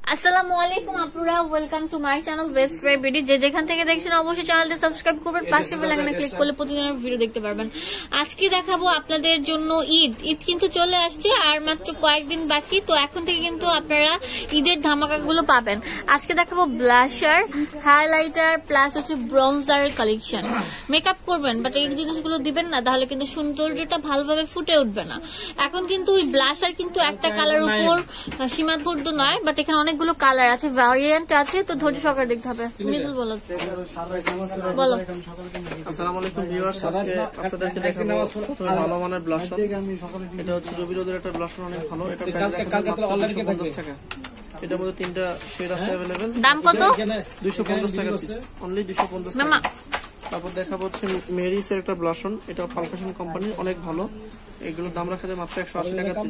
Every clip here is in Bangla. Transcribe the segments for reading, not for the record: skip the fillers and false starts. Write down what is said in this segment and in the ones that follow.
আসসালামু আলাইকুম আপুরা, welcome to my channel best cry BD. যে যেখান থেকে দেখছেন অবশ্যই চ্যানেলটি সাবস্ক্রাইব করবেন, পাশে বেল আইকনে ক্লিক করলে প্রতিদিনের ভিডিও দেখতে পারবেন। আজকে দেখাবো আপনাদের জন্য ঈদ কিন্তু চলে আসছে আর মাত্র কয়েকদিন বাকি, তো এখন থেকে কিন্তু আপনারা ঈদের ধামাকাগুলো পাবেন। আজকে দেখাবো ব্লাশার, হাইলাইটার প্লাস হচ্ছে ব্রঞ্জার কালেকশন। মেকআপ করবেন বাট এই জিনিসগুলো দিবেন না, তাহলে কিন্তু সৌন্দর্যটা ভালোভাবে ফুটে উঠবে না। এখন কিন্তু ওই ব্লাশার কিন্তু একটা কালার উপর সীমাবদ্ধ নয়, বাট এখানে অনেকগুলো কালার আছে, ভ্যারিয়েন্ট আছে, তো ধৈর্য সহকারে দেখতে হবে। মিদুল বলো। আসসালামু আলাইকুম ভিউয়ার্স, আজকে আপনাদেরকে দেখাবো ভালো মানের ব্লাশার। এটা হচ্ছে রবি রোদের একটা ব্লাশার, অনেক ভালো। এটা প্রাইস মাত্র 250 টাকা। এটার মধ্যে তিনটা শেড আছে अवेलेबल। দাম কত? 250 টাকা পিস, অনলি 250 টাকা। তারপর দেখাবো হচ্ছে মেরিস এর একটা ব্লাশন, এটা পালফেশন কোম্পানি, অনেক ভালো। এগুলোর দাম রাখা যায় মাত্র 180 টাকা পিস।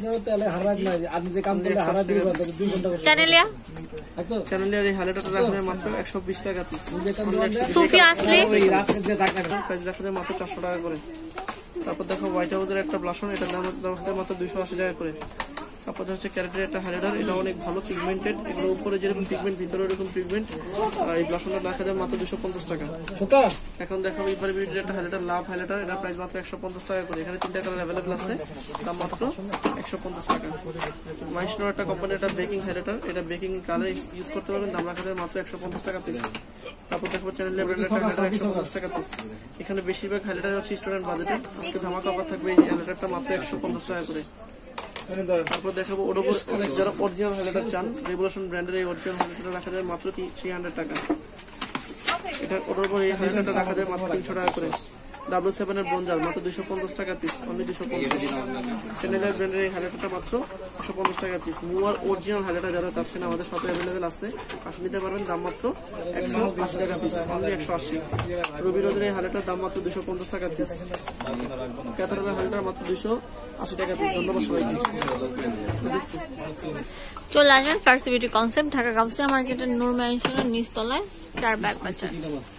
চ্যানেলিয়া এই হাইলাইটারটা রাখা যায় মাত্র 120 টাকা পিস। সুফিয়া আসলে প্রাইস রাখা যায় মাত্র 400 টাকা করে। তারপর দেখো হোয়াইট হাউসের একটা ব্লাশন, এটার দাম রাখা যায় মাত্র 280 টাকা করে। তারপর হচ্ছে ক্যারেটের একটা হাইলাইটার, এটা অনেক ভালো পিগমেন্টেড, এগুলো উপরে যেরকম পিগমেন্ট ভিতরে এরকম পিগমেন্ট। এই ব্লাশনটা রাখা যায় মাত্র 250 টাকা। এখন দেখো এবারে বিউটির একটা হাইলাইটার, লাভ হাইলাইটার, এটা প্রাইস মাত্র 150 টাকা করে। এখানে তিনটা কালার अवेलेबल আছে, দাম মাত্র 150 টাকা। মাইশনোর একটা কোম্পানির একটা বেকিং হাইলাইটার, এটা বেকিং কালার ইউজ করতে পারবেন, দাম রাখা যায় মাত্র 150 টাকা পিস। তারপর দেখো চ্যানেলের ব্র্যান্ডের একটা হাইলাইটার 150 টাকা পিস। এখানে বেশিরভাগ হাইলাইটার হচ্ছে স্টুডেন্ট বাজেটের, আজকে ধামাকা অফার থাকবে এই হাইলাইটারটা মাত্র 150 টাকা করে। তারপর দেখাবো ওডোবো, যারা অরিজিনাল হাইলাইটার চান, রেভলিউশন ব্র্যান্ডের এই অরিজিনাল হাইলাইটার রাখা যায় মাত্র 300 টাকা। এটা ওডোবো এই হাইলাইটারটা রাখা যায় মাত্র 300 টাকা করে। W7 এর ব্রঞ্জার মাত্র 250 টাকা পিস, অনলি 250। চ্যানেলের ব্র্যান্ডের এই হাইলাইটারটা মাত্র 150 টাকা পিস। নিউয়ার অরিজিনাল হাইলাইটার যারা চাচ্ছেন আমাদের শপে अवेलेबल আছে, পাশে নিতে পারবেন, দাম মাত্র 180 টাকা পিস, অনলি 180। রবি রোদের এই হাইলাইটার দাম মাত্র 250 টাকা পিস। ক্যাথারের হাইলাইটার মাত্র 280 টাকা পিস। ধন্যবাদ সবাইকে। চলে আসবেন ফার্স্ট বিউটি কনসেপ্ট, ঢাকা কাউসিয়া মার্কেটের নূর ম্যানশনের নিচতলায় 4 ব্যাগ বাজার।